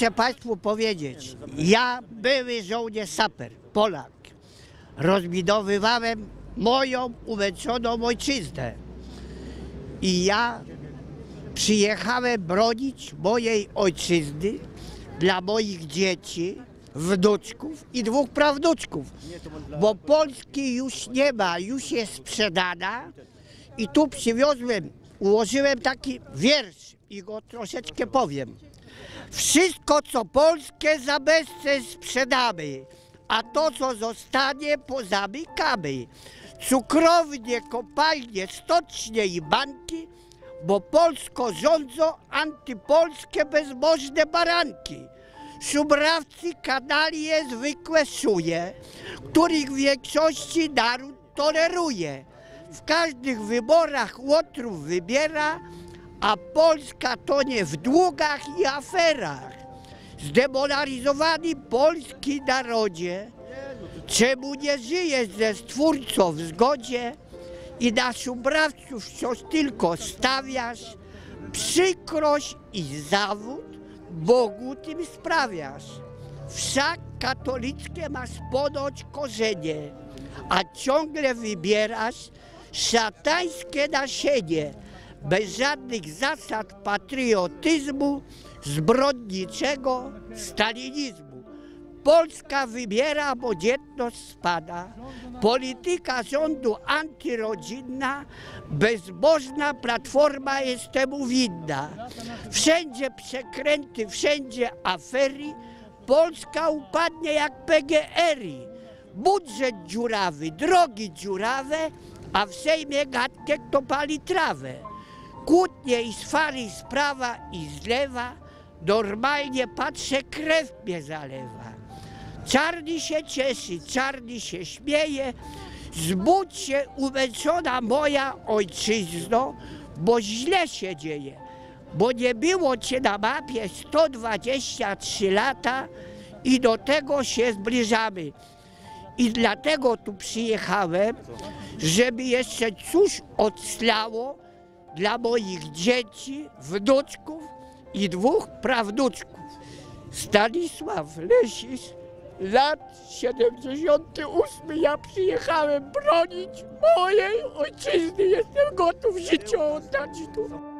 Muszę Państwu powiedzieć, ja były żołnierz saper, Polak. Rozbudowywałem moją umęczoną ojczyznę. I ja przyjechałem bronić mojej ojczyzny dla moich dzieci, wnuczków i 2 prawnuczków. Bo Polski już nie ma, już jest sprzedana. I tu przywiozłem, ułożyłem taki wiersz i go troszeczkę powiem. Wszystko, co polskie, za bezcen sprzedamy, a to, co zostanie, pozamykamy. Cukrownie, kopalnie, stocznie i banki, bo Polską rządzą antypolskie bezbożne baranki. Szubrawcy, kanalie, zwykłe szuje, których w większości naród toleruje. W każdych wyborach łotrów wybiera, a Polska tonie w długach i aferach. Zdemoralizowany polski narodzie, czemu nie żyjesz ze Stwórcą w zgodzie i na szubrawców wciąż tylko stawiasz, przykrość i zawód Bogu tym sprawiasz. Wszak katolickie masz ponoć korzenie, a ciągle wybierasz szatańskie nasienie, bez żadnych zasad patriotyzmu, zbrodniczego stalinizmu. Polska wybiera, bo dzietność spada. Polityka rządu antyrodzinna, bezbożna Platforma jest temu winna. Wszędzie przekręty, wszędzie afery, Polska upadnie jak PGR-y. Budżet dziurawy, drogi dziurawe, a w Sejmie gadkę kto pali trawę. Kłótnie i swary z prawa i z lewa, normalnie patrzę, krew mnie zalewa. Czarny się cieszy, czarny się śmieje, zbudź się, umęczona moja ojczyzno, bo źle się dzieje, bo nie było cię na mapie 123 lata i do tego się zbliżamy. I dlatego tu przyjechałem, żeby jeszcze coś odslało dla moich dzieci, wnuczków i 2 prawnuczków. Stanisław Lesis, lat 78. Ja przyjechałem bronić mojej ojczyzny. Jestem gotów życie oddać tu.